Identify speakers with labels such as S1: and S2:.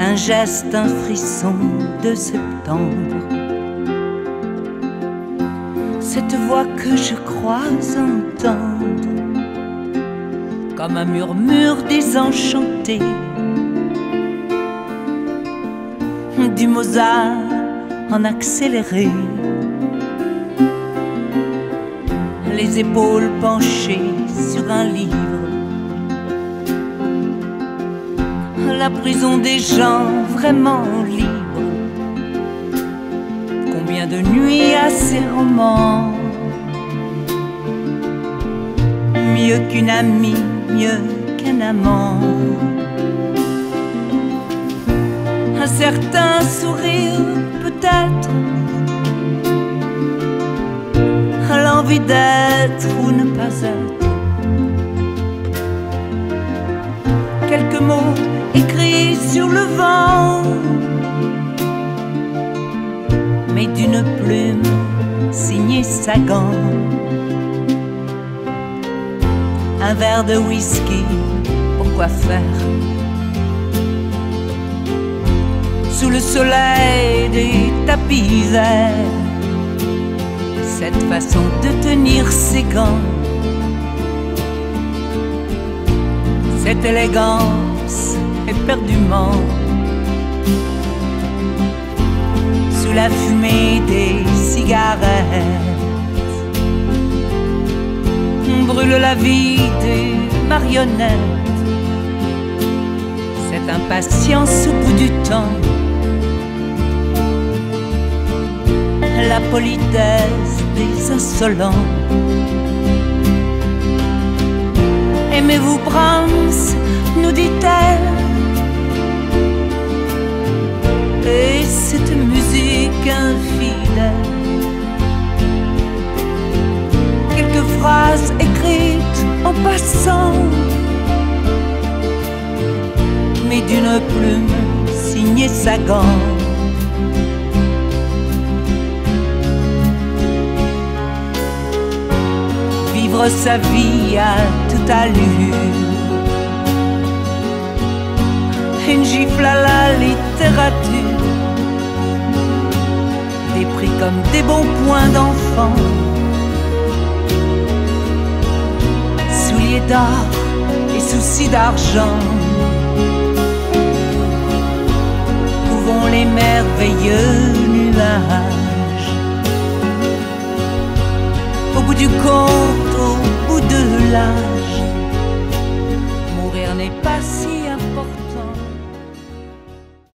S1: un geste, un frisson de septembre. Cette voix que je crois entendre comme un murmure désenchanté du Mozart en accéléré, les épaules penchées sur un livre, la prison des gens vraiment libres. Combien de nuits à ces romans, mieux qu'une amie, mieux qu'un amant. Un certain sourire peut-être, l'envie d'être ou ne pas être, quelques mots écrits sur le vent, mais d'une plume signée Sagan. Un verre de whisky, pourquoi faire? Sous le soleil des tapis verts, cette façon de tenir ses gants, cette élégance éperdument, sous la fumée des cigarettes, brûle la vie des marionnettes, cette impatience au bout du temps, la politesse des insolents. Aimez-vous Brahms, nous dit-elle, et cette musique infidèle, quelques phrases écrites en passant, mais d'une plume signée Sagan. Vivre sa vie à toute allure, une gifle à la littérature, des prix comme des bons points d'enfant, souliers d'or et soucis d'argent. Où vont les merveilleux nuages? Au bout du compte, au bout de l'âge,